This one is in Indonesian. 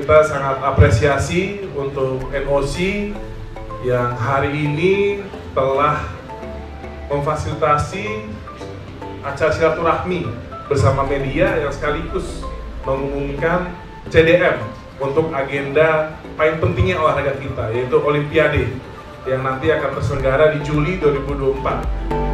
kita sangat apresiasi untuk NOC yang hari ini telah memfasilitasi acara silaturahmi bersama media yang sekaligus mengumumkan CDM untuk agenda paling pentingnya olahraga kita, yaitu Olimpiade yang nanti akan terselenggara di Juli 2024.